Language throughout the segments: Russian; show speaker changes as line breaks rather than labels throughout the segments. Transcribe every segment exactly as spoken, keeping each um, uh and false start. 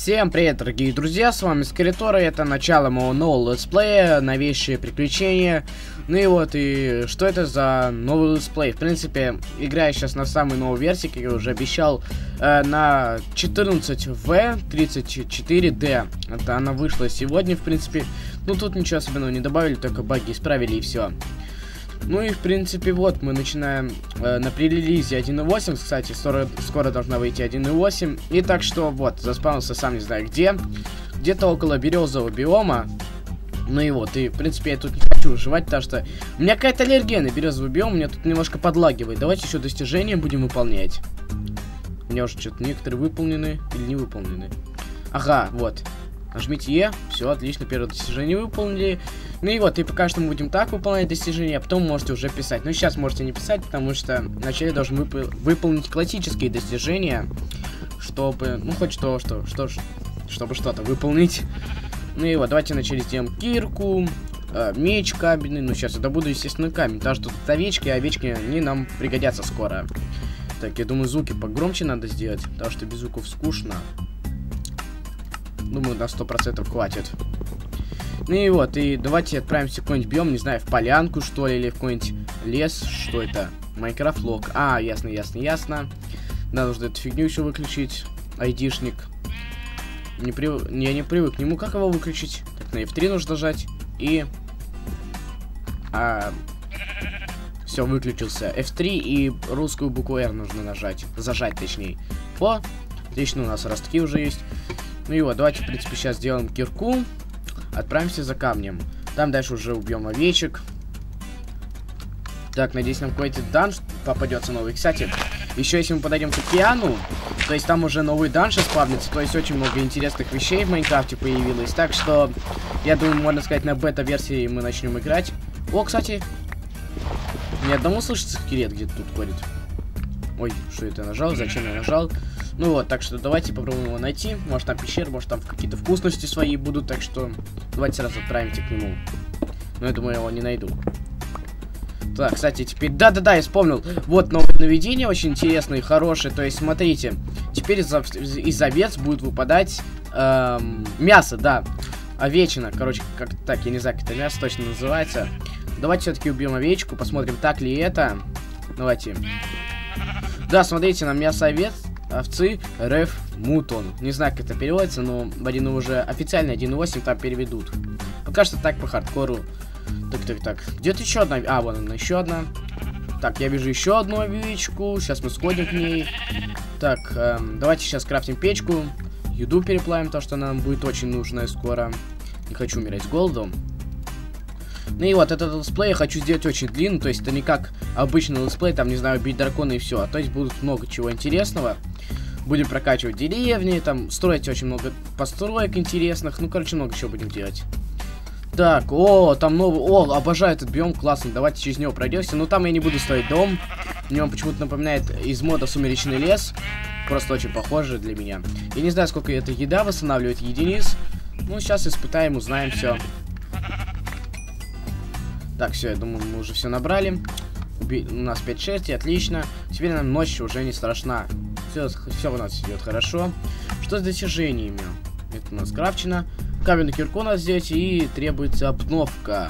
Всем привет, дорогие друзья, с вами Скелетор, и это начало моего нового летсплея, новейшие приключения. Ну и вот, и что это за новый летсплей? В принципе, играю сейчас на самой новой версии, как я уже обещал, э, на четырнадцать вэ тридцать четыре дэ. Это она вышла сегодня, в принципе. Ну тут ничего особенного не добавили, только баги исправили и все. Ну и в принципе вот мы начинаем э, на пререлизе один и восемь, кстати, скоро, скоро должна выйти один и восемь. И так что вот, заспавнился сам не знаю где, где-то около березового биома. Ну и вот, и в принципе я тут не хочу выживать, потому что у меня какая-то аллергия на березовый биом, у меня тут немножко подлагивает. Давайте еще достижения будем выполнять. У меня уже что-то некоторые выполнены или не выполнены. Ага, вот. Нажмите Е, все, отлично, первое достижение выполнили. Ну и вот, и пока что мы будем так выполнять достижения, а потом можете уже писать. Но сейчас можете не писать, потому что вначале должны вып выполнить классические достижения, чтобы, ну хоть что, что, что, чтобы что-то выполнить. Ну и вот, давайте вначале сделаем кирку, э, меч каменный. Ну сейчас я добуду, естественно, камень, потому что тут овечки, а овечки, они нам пригодятся скоро. Так, я думаю, звуки погромче надо сделать, потому что без звуков скучно. Думаю, на сто процентов хватит. Ну и вот, и давайте отправимся в какой-нибудь биом, не знаю, в полянку, что ли, или в какой-нибудь лес. Что это? Майнкрафт лог. А, ясно, ясно, ясно. Да, нужно эту фигню еще выключить. Айдишник. Не прив... Я не привык к нему. Как его выключить? Так, на эф три нужно нажать. И... А... Все, выключился. эф три и русскую букву R нужно нажать. Зажать, точнее. О, отлично, у нас ростки уже есть. Ну и вот, давайте, в принципе, сейчас сделаем кирку. Отправимся за камнем. Там дальше уже убьем овечек. Так, надеюсь, нам какой-то данж попадется новый. Кстати, еще если мы подойдем к океану, то есть там уже новый данж спавнится. То есть очень много интересных вещей в Майнкрафте появилось. Так что, я думаю, можно сказать, на бета-версии мы начнем играть. О, кстати, ни одному слышится скелет где-то тут ходит. Ой, что это я нажал? Зачем я нажал? Ну вот, так что давайте попробуем его найти. Может там пещера, может там какие-то вкусности свои будут. Так что давайте сразу отправимся к нему. Но я думаю, я его не найду. Так, кстати, теперь... Да-да-да, я вспомнил. Вот новое наведение очень интересное и хорошее. То есть, смотрите, теперь из, из овец будет выпадать эм, мясо, да. Овечина, короче, как так, я не знаю, как это мясо точно называется. Давайте все-таки убьем овечку, посмотрим, так ли это. Давайте. Да, смотрите, на мясо овец. Овцы Реф Мутон. Не знаю, как это переводится, но в один уже официально один и восемь там переведут. Пока что так по хардкору. Так, так, так. Где-то еще одна. А, вон она, еще одна. Так, я вижу еще одну овечку. Сейчас мы сходим к ней. Так, эм, давайте сейчас крафтим печку. Еду переплавим, то, что нам будет очень нужно скоро. Не хочу умирать с голоду. Ну и вот этот летсплей я хочу сделать очень длинный, то есть это не как обычный летсплей, там, не знаю, бить дракона и все, а то есть будут много чего интересного. Будем прокачивать деревни, там, строить очень много построек интересных, ну, короче, много чего будем делать. Так, о, там новый, о, обожаю этот биом, классный, давайте через него пройдемся, но там я не буду строить дом, мне он почему-то напоминает из мода Сумеречный лес, просто очень похоже для меня. Я не знаю, сколько эта еда восстанавливает единиц, ну, сейчас испытаем, узнаем все. Так, все, я думаю, мы уже все набрали. Уби... У нас пять шесть, отлично. Теперь нам ночь уже не страшна. Все, все у нас идет хорошо. Что с достижениями? Это у нас крафчено. Каменную кирку у нас здесь и требуется обновка.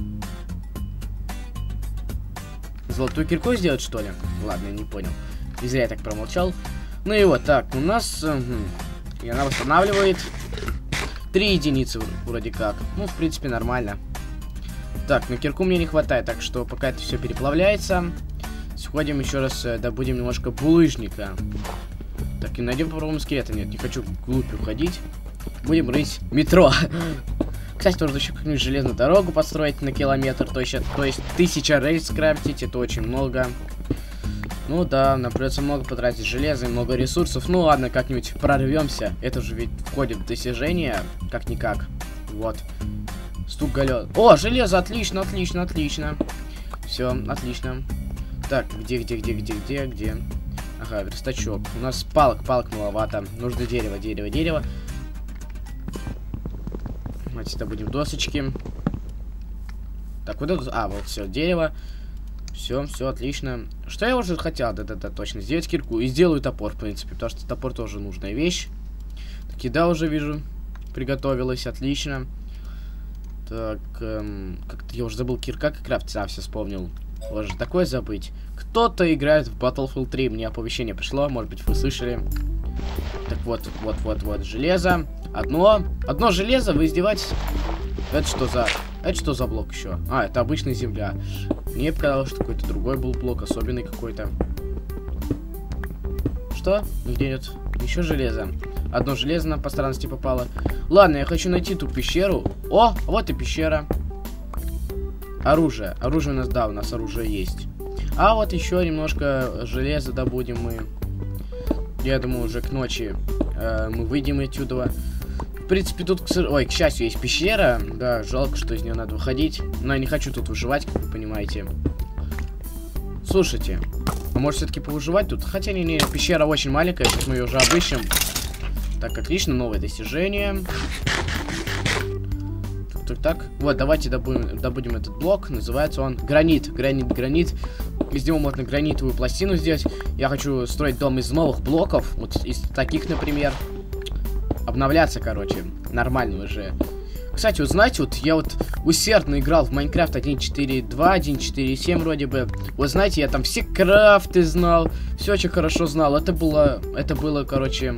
Золотую кирку сделать, что ли? Ладно, я не понял. И зря я так промолчал. Ну и вот, так, у нас... Угу. И она восстанавливает три единицы вроде как. Ну, в принципе, нормально. Так, на кирку мне не хватает, так что пока это все переплавляется, сходим еще раз, добудем немножко булыжника. Так, и найдем, попробуем скелета. Нет, не хочу вглубь уходить. Будем рыть метро. Кстати, нужно еще какую-нибудь железную дорогу построить на километр, то есть, то есть тысяча рейс скрафтить, это очень много. Ну да, нам придется много потратить железа и много ресурсов. Ну ладно, как-нибудь прорвемся. Это же ведь входит в достижение, как-никак. Вот. Стук галет. О, железо, отлично, отлично, отлично. Все, отлично. Так, где, где, где, где, где, где? Ага, верстачок. У нас палок, палок маловато. Нужно дерево, дерево, дерево. Давайте добудем досочки. Так, вот это... А, вот все, дерево. Все, все, отлично. Что я уже хотел? Да-да-да, точно. Сделать кирку. И сделаю топор, в принципе, потому что топор тоже нужная вещь. Еда уже вижу. Приготовилась, отлично. Так, эм, как-то я уже забыл, кирка как крафтится. А, все вспомнил. Можно такое забыть. Кто-то играет в Battlefield три. Мне оповещение пришло, может быть, вы слышали. Так вот, вот, вот, вот, железо. Одно. Одно железо, вы издеваетесь? Это что за... Это что за блок еще? А, это обычная земля. Мне показалось, что какой-то другой был блок, особенный какой-то. Что? Нигде нет. Еще железо. Одно железо нам по странности попало. Ладно, я хочу найти ту пещеру. О, вот и пещера. Оружие. Оружие у нас, да, у нас оружие есть. А вот еще немножко железа добудем мы. Я думаю, уже к ночи э, мы выйдем отсюда. В принципе, тут, к... ой, к счастью, есть пещера. Да, жалко, что из нее надо выходить. Но я не хочу тут выживать, как вы понимаете. Слушайте, а может все-таки повыживать тут? Хотя не, не, пещера очень маленькая, сейчас мы ее уже обыщем. Так, отлично, новое достижение. Так, так, так. Вот, давайте добудем, добудем этот блок. Называется он гранит. Гранит, гранит. Из него можно гранитовую пластину сделать. Я хочу строить дом из новых блоков. Вот из таких, например. Обновляться, короче. Нормально уже. Кстати, вот знаете, вот я вот усердно играл в Майнкрафт один точка четыре точка два, один точка четыре точка семь вроде бы. Вот знаете, я там все крафты знал. Все очень хорошо знал. Это было, это было, короче...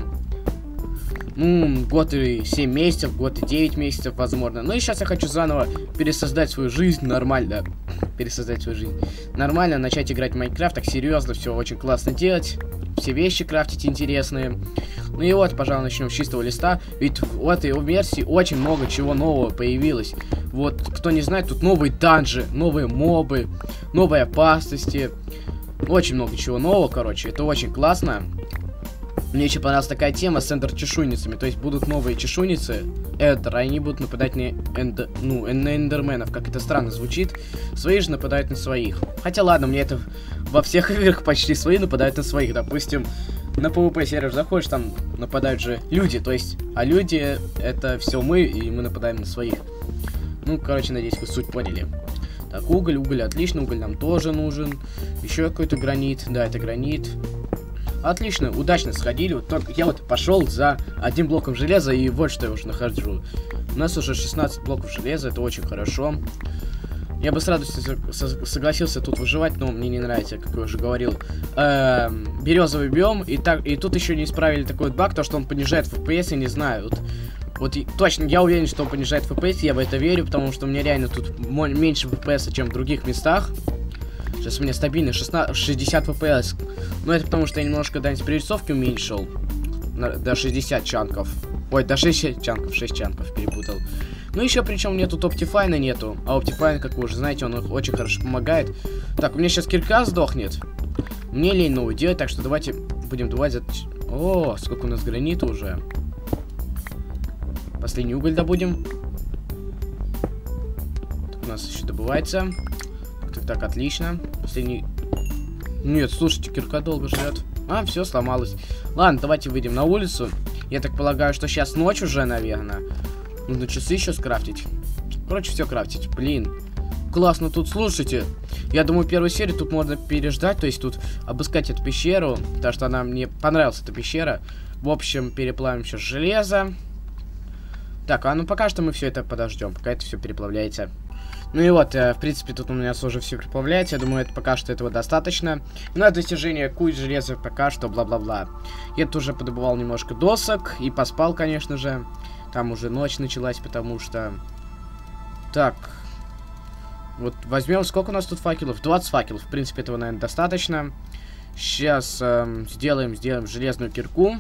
Ну, год и семь месяцев, год и девять месяцев, возможно. Ну и сейчас я хочу заново пересоздать свою жизнь нормально. Пересоздать свою жизнь нормально, начать играть в Майнкрафт, так серьезно, все очень классно делать. Все вещи крафтить интересные. Ну и вот, пожалуй, начнем с чистого листа. Ведь в этой версии очень много чего нового появилось. Вот, кто не знает, тут новые данжи, новые мобы, новые опасности. Очень много чего нового, короче, это очень классно. Мне еще понравилась такая тема с эндер-чешуйницами. То есть будут новые чешуйницы, эндер, они будут нападать на, энд... ну, на эндерменов. Как это странно звучит. Свои же нападают на своих. Хотя ладно, мне это во всех играх почти свои нападают на своих. Допустим, на пи ви пи сервер заходишь, там нападают же люди. То есть, а люди это все мы, и мы нападаем на своих. Ну, короче, надеюсь, вы суть поняли. Так, уголь, уголь, отлично, уголь нам тоже нужен. Еще какой-то гранит, да, это гранит. Отлично, удачно сходили. Вот только я вот пошел за одним блоком железа, и вот что я уже нахожу. У нас уже шестнадцать блоков железа, это очень хорошо. Я бы с радостью согласился тут выживать, но мне не нравится, как я уже говорил, эм, березовый биом. И, так, и тут еще не исправили такой вот баг, то что он понижает эф пи эс, я не знаю. Вот, вот и, точно, я уверен, что он понижает эф пи эс, я в это верю, потому что у меня реально тут меньше эф пи эс, чем в других местах. Сейчас у меня стабильно шестнадцать, шестьдесят эф пи эс. Но это потому, что я немножко дальность перерисовки уменьшил. На, до шестидесяти чанков. Ой, до шести чанков, шесть чанков перепутал. Ну еще причем мне тут Optifine нету. А Optifine, как вы уже знаете, он очень хорошо помогает. Так, у меня сейчас кирка сдохнет. Мне лень новую делать, так что давайте будем добывать за... О, сколько у нас гранита уже. Последний уголь добудем. Так, у нас еще добывается. Так, так, отлично. Последний... Нет, слушайте, кирка долго живет. А, все, сломалось. Ладно, давайте выйдем на улицу. Я так полагаю, что сейчас ночь уже, наверное. Нужно часы еще скрафтить. Короче, все крафтить. Блин. Классно тут, слушайте. Я думаю, первую серию тут можно переждать. То есть тут обыскать эту пещеру. Потому что она мне понравилась, эта пещера. В общем, переплавим сейчас железо. Так, а ну пока что мы все это подождем. Пока это все переплавляется. Ну и вот, э, в принципе, тут у меня уже все приплавляется. Я думаю, это пока что этого достаточно. На достижение куч железа пока что, бла-бла-бла. Я тут уже подобывал немножко досок и поспал, конечно же. Там уже ночь началась, потому что... Так. Вот возьмем, сколько у нас тут факелов? двадцать факелов. В принципе, этого, наверное, достаточно. Сейчас э, сделаем, сделаем железную кирку.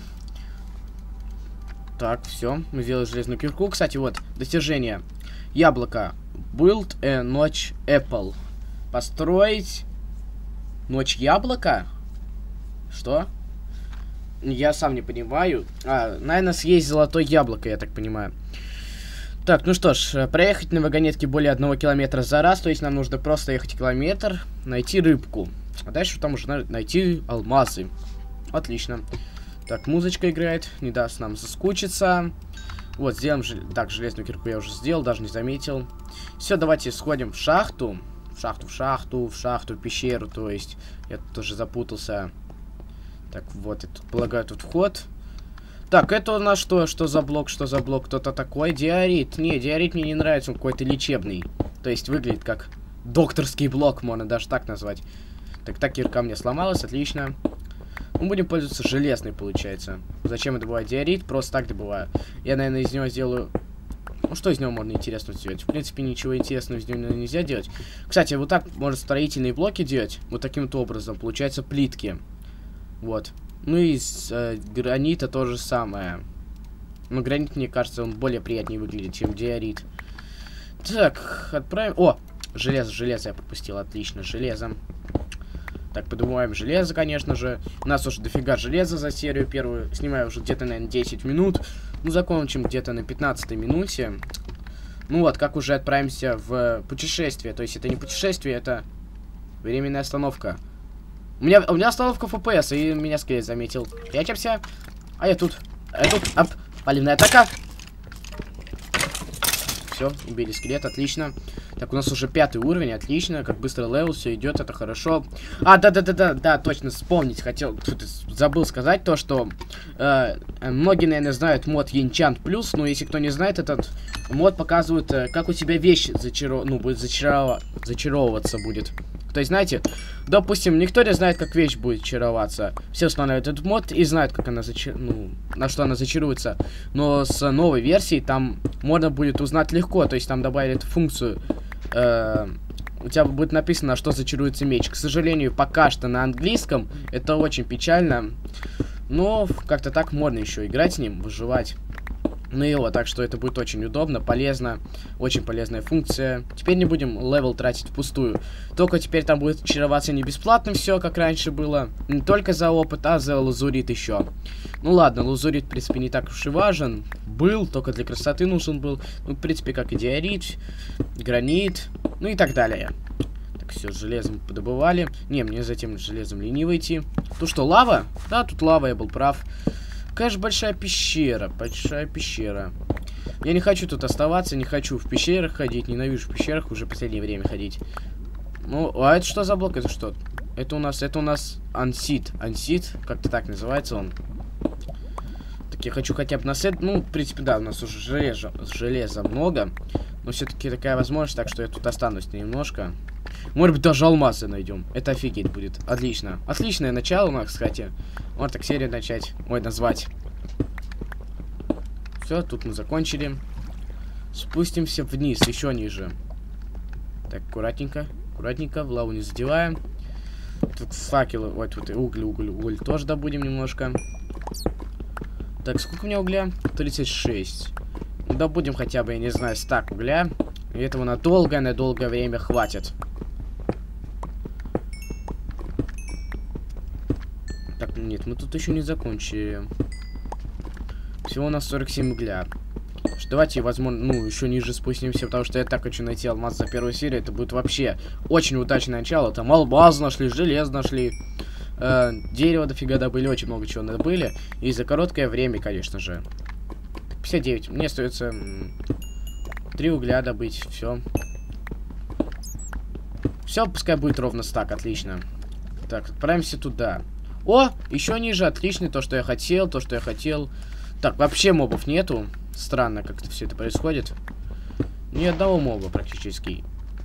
Так, все. Мы сделали железную кирку. Кстати, вот, достижение. Яблоко. Build a ночь Apple. Построить ночь яблока? Что? Я сам не понимаю. А, наверное, съесть золотое яблоко, я так понимаю. Так, ну что ж, проехать на вагонетке более одного километра за раз. То есть нам нужно просто ехать километр, найти рыбку. А дальше там уже найти алмазы. Отлично. Так, музычка играет, не даст нам заскучиться. Вот, сделаем... Жел... Так, железную кирку я уже сделал, даже не заметил. Все, давайте сходим в шахту. В шахту, в шахту, в шахту, в пещеру, то есть. Я тут тоже запутался. Так, вот, я тут полагаю, тут вход. Так, это у нас что? Что за блок? Что за блок? Кто-то такой? Диорит. Не, диорит мне не нравится, он какой-то лечебный. То есть выглядит как докторский блок, можно даже так назвать. Так, так, кирка мне сломалась, отлично. Мы будем пользоваться железной, получается. Зачем я добываю диорит? Просто так добываю. Я, наверное, из него сделаю... Ну, что из него можно интересного сделать? В принципе, ничего интересного из него нельзя делать. Кстати, вот так можно строительные блоки делать. Вот таким-то образом. Получается плитки. Вот. Ну и из э, гранита то же самое. Но гранит, мне кажется, он более приятнее выглядит, чем диорит. Так, отправим... О! Железо, железо я пропустил. Отлично, железом. Так, подумаем железо, конечно же. У нас уже дофига железа за серию первую. Снимаю уже где-то, наверное, десять минут. Ну, закончим где-то на пятнадцатой минуте. Ну вот, как уже отправимся в путешествие. То есть это не путешествие, это временная остановка. У меня, у меня остановка эф пи эс, и меня скелет заметил. Прячемся. А я тут. А я тут. Ап. Паливная атака. Все, убили скелет, отлично. Так, у нас уже пятый уровень, отлично. Как быстро левел, все идет, это хорошо. А, да-да-да-да, да, точно вспомнить хотел. Тут забыл сказать то, что э, многие, наверное, знают мод Enchant Plus, но если кто не знает, этот мод показывает, э, как у тебя вещь зачаро... ну, будет зачарова... зачаровываться будет. То есть, знаете, допустим, никто не знает, как вещь будет чароваться. Все устанавливают этот мод и знают, как она зачар... ну, на что она зачаруется. Но с новой версией там можно будет узнать легко. То есть там добавили эту функцию. Э у тебя будет написано, на что зачаруется меч. К сожалению, пока что на английском. Это очень печально. Но как-то так можно еще играть с ним, выживать. Ну и вот, так что это будет очень удобно, полезно, очень полезная функция. Теперь не будем левел тратить впустую. Только теперь там будет чароваться не бесплатно все, как раньше было. Не только за опыт, а за лазурит еще. Ну ладно, лазурит, в принципе, не так уж и важен. Был, только для красоты нужен был. Ну, в принципе, как и диорит, гранит, ну и так далее. Так, все, железом подобывали. Не, мне затем железом лениво идти. Тут что, лава? Да, тут лава, я был прав. Какая же большая пещера, большая пещера. Я не хочу тут оставаться, не хочу в пещерах ходить, ненавижу в пещерах уже в последнее время ходить. Ну, а это что за блок, это что? Это у нас, это у нас ансит, ансит, как-то так называется он. Так, я хочу хотя бы на сет, ну, в принципе, да, у нас уже железа, железа много. Но все-таки такая возможность, так что я тут останусь немножко. Может быть, даже алмазы найдем. Это офигеть будет. Отлично. Отличное начало у нас, кстати. Вот так серию начать. Ой, назвать. Все, тут мы закончили. Спустимся вниз, еще ниже. Так, аккуратненько. Аккуратненько, в лаву не задеваем. Тут факелы. Вот, вот, уголь, уголь, уголь тоже добудем немножко. Так, сколько у меня угля? тридцать шесть. Ну, добудем хотя бы, я не знаю, стак угля. И этого на долгое, на долгое время хватит. Так, нет, мы тут еще не закончили. Всего у нас сорок семь угля. Давайте, возможно, ну, еще ниже спустимся, потому что я так хочу найти алмаз за первую серию. Это будет вообще очень удачное начало. Там алмаз нашли, железо нашли, э, дерево дофига добыли, очень много чего добыли. И за короткое время, конечно же. пятьдесят девять. Мне остается три угля добыть. Все. Все, пускай будет ровно стак, отлично. Так, отправимся туда. О, еще ниже, отлично, то, что я хотел, то, что я хотел. Так, вообще мобов нету. Странно, как это все это происходит. Ни одного моба практически.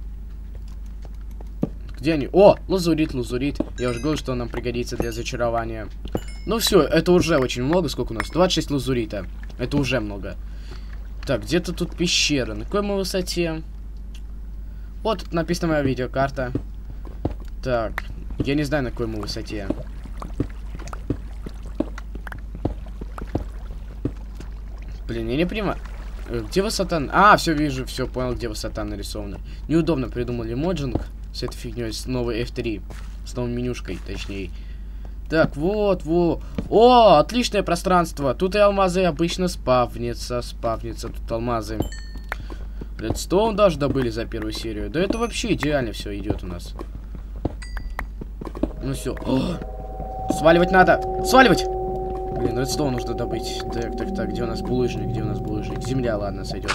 Где они? О, лазурит, лазурит. Я уже говорил, что он нам пригодится для зачарования. Ну все, это уже очень много. Сколько у нас? двадцать шесть лазурита. Это уже много. Так, где-то тут пещера. На какой мы высоте? Вот тут написана моя видеокарта. Так, я не знаю, на какой мы высоте. Блин, я не понимаю. Где высота? А, все вижу, все понял, где высота нарисована. Неудобно придумали моджинг с этой фигней, с новой эф три. С новой менюшкой, точнее. Так, вот, вот. О, отличное пространство. Тут и алмазы обычно спавнится, спавнится. Тут алмазы. Редстоун даже добыли за первую серию. Да это вообще идеально все идет у нас. Ну все. Сваливать надо. Сваливать! Блин, редстоун нужно добыть. Так, так, так, где у нас булыжник? Где у нас булыжник? Земля, ладно, сойдет.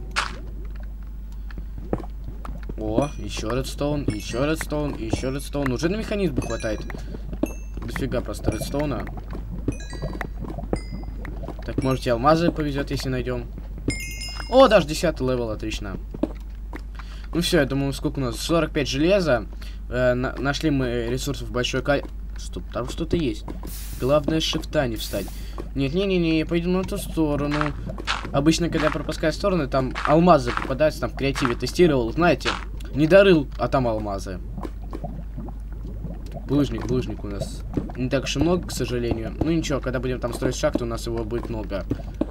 О, еще редстоун, еще редстоун, еще редстоун. Уже на механизм хватает. Дофига просто редстоуна. Так, можете алмазы повезет, если найдем. О, даже десятый левел, отлично. Ну все, я думаю, сколько у нас? сорок пять железа. Э, на нашли мы ресурсов большое количество. Стоп, там что-то есть. Главное, с шифта не встать. Нет, не-не-не, пойдем на ту сторону. Обычно, когда я пропускаю стороны, там алмазы попадаются, там в креативе тестировал, знаете, не дорыл, а там алмазы. Булыжник, булыжник у нас не так уж и много, к сожалению. Ну ничего, когда будем там строить шахту, у нас его будет много.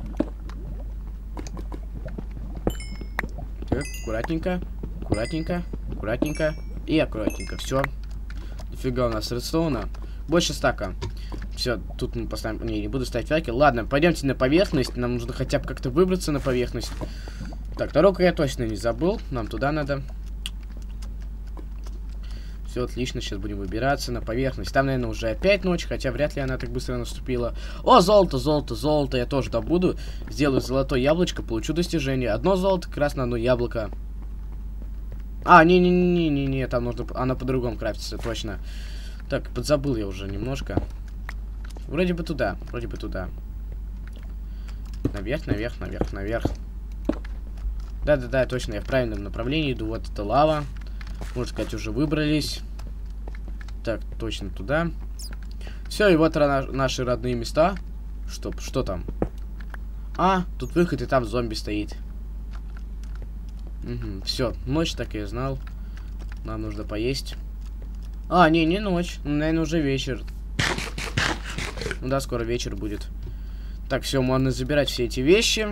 Так, аккуратненько, аккуратненько, аккуратненько и аккуратненько. Все. Дофига у нас редстоуна. Больше стака. Все, тут мы поставим... Не, не буду ставить факел. Ладно, пойдемте на поверхность. Нам нужно хотя бы как-то выбраться на поверхность. Так, дорогу я точно не забыл. Нам туда надо. Все отлично, сейчас будем выбираться на поверхность. Там, наверное, уже опять ночь, хотя вряд ли она так быстро наступила. О, золото, золото, золото. Я тоже добуду. Сделаю золотое яблочко, получу достижение. Одно золото, как раз на одно яблоко. А, не-не-не-не-не, там нужно... Она по-другому крафтится, точно. Так, подзабыл я уже немножко. Вроде бы туда, вроде бы туда. Наверх, наверх, наверх, наверх. Да-да-да, точно, я в правильном направлении иду. Вот это лава. Можно сказать, уже выбрались. Так, точно туда. Все, и вот наши родные места. Что, что там? А, тут выход, и там зомби стоит. Угу, все, ночь, так я знал. Нам нужно поесть. А, не, не ночь. Наверное, уже вечер. Ну да, скоро вечер будет. Так, все, можно забирать все эти вещи.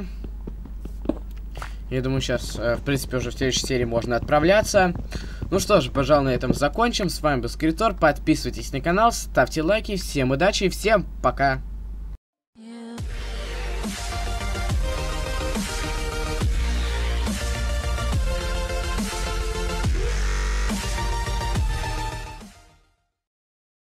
Я думаю, сейчас, э, в принципе, уже в следующей серии можно отправляться. Ну что ж, пожалуй, на этом закончим. С вами был Скритор. Подписывайтесь на канал, ставьте лайки. Всем удачи и всем пока.